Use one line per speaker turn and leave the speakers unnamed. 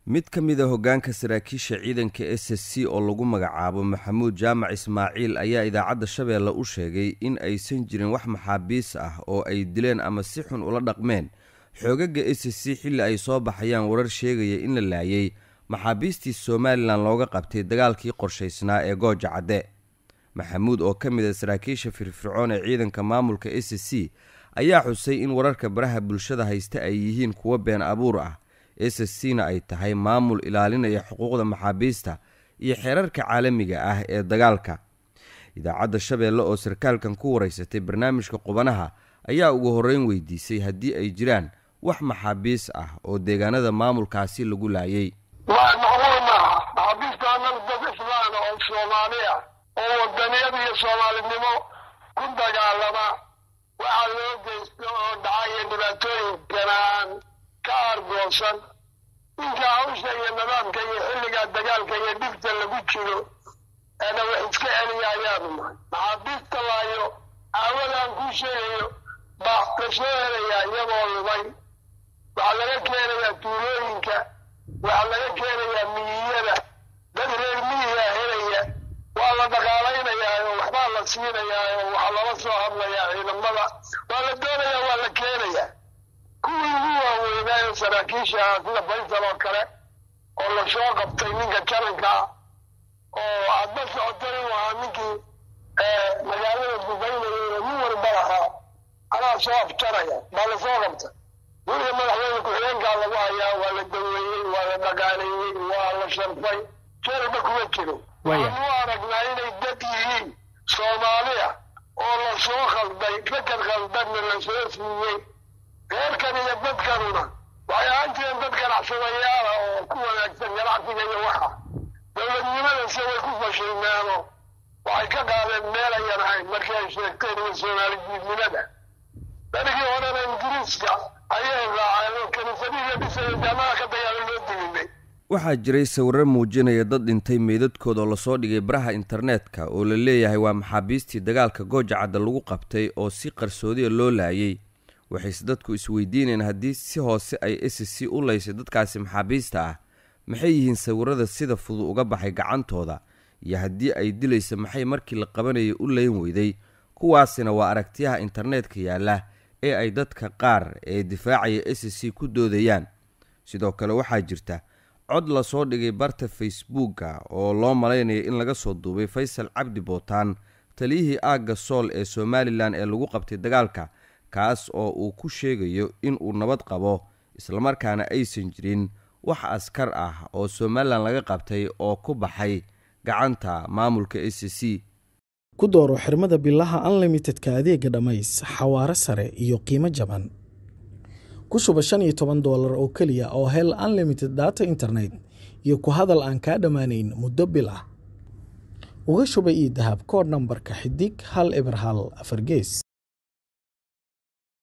mid ka mid ah hoggaanka saraakiisha ciidanka SSC oo lagu magacaabo Maxamuud Jaamac Ismaaciil ayaa idaacadda Shabeelle u sheegay in aysan jirin wax maxaabiis ah oo ay dileen ama si xun ula dhaqmeen xoogagga SSC xilli ay soo baxayaan warar sheegaya in la laayay maxaabiistii Somaliland looga qabtay dagaalkii qorshaysnaa ee Gooja Cadde. Maxamuud oo ka mid ah saraakiisha firfircoon ee ciidanka maamulka SSC ayaa xusay in wararka baraha bulshada haysta ay yihiin kuwa been abuur ah. SSC-na ay tahay maamul ilaalinaya xuquuqda maxaabiista iyo xeerarka caalamiga ah ee dagaalka. Idaacadda Shabeelle oo sarkaalkan ku wareysatay barnaamijka qubanaha ayaa ugu horeyn weydiisay haddii ay jiraan wax maxaabiis ah oo deegaanada maamulkaasi lagu laayay.
oo wadaniyada iyo Soomaalinimo ku dagaalama waxa loo geysto oo dhacay dhibaatooyin ka argoosan inta hawsha iyo nidaamka iyo xilliga dagaalka iyo dhibta lagu jiro ana wax iska celiyayaan maxaabiista laayo awalan ku sheegayo baa kasheeraya iyagoo lumay waxa laga keenayaa tuulooyinka waxa laga keenayaa miyada dad reer miyiga helaya waa la dagaalaynayaa waxba la siinayaa waxa lala soo hadlayaa ciidamada waa la doonayaa waa la keenayaa kuwii ugu waaweynaa saraakiisha sida Faysal oo kale oo la soo qabtay ninka jaranka oo hadda socotay waa ninkii magaalada Duqeynaya nin warbaraha ana soo afjaraya baa la soo qabtay wixii madaxweyne ku-xigeenka lagu hayaa waa la daweeyey waa la dhaqaaleeyey waa la sharfay jeelba kuwa jiro waxaanu aragnaa inay dad yihiin Soomaaliya oo la soo khalday fikir khaldanna la soo siiyey reerkan iyo dadkanuna waxay ahaan jireen dad ganacsadayaal oo ku wanaagsan ganacsiga iyo waxa dowladnimada si way ku fashilmeeno waxay ka qaadeen meel ayan ahayn markii ay sheegteen in Soomaaliyiinimada dadkii horena Ingiriiska ayay raaceen kaniisadii dhisay jaamaca ka dagaalay loo diiday.
waxaa jiray sawirro muujinaya dad dhintay meedadkooda oo la soo dhigay baraha internetka oo la leeyahay waa maxaabiistii dagaalka Gooja Cadde lagu qabtay oo si qarsoodi loo laayay. waxayse dadku isweydiinayaan haddii si hoose ay SSC u laysay dadkaasi maxaabiista ah maxay yihiin sawirrada sida fudud uga baxay gacantooda iyo haddii ay dilayso maxay markii la qabanayay u leyn weyday. kuwaasina waa aragtiyaha internetka yaala ee ay dadka qaar ee difaacaya SSC ku doodayaan. sidoo kale waxaa jirta cod la soo dhigay barta Facebooka oo loo malaynayo in laga soo duubay Faysal Cabdi Bootaan taliyihii aagga Sool ee Somaliland ee lagu qabtay dagaalka kaas oo uu ku sheegayo in uu nabad qabo isla markaana aysan jirin wax askar ah oo Somaliland laga qabtay oo ku baxay gacanta maamulka SSC.
ku dooro xirmada billaha unlimited-ka adeega dhamays xawaare sare iyo qiimo jaban ku shuba $15 oo kaliya oo hel unlimited data internet iyo ku hadal aan ka dhamaanayn muddo bil ah. uga shuba ii dahab kood nambarka xidig 1 eber 1 4 gees.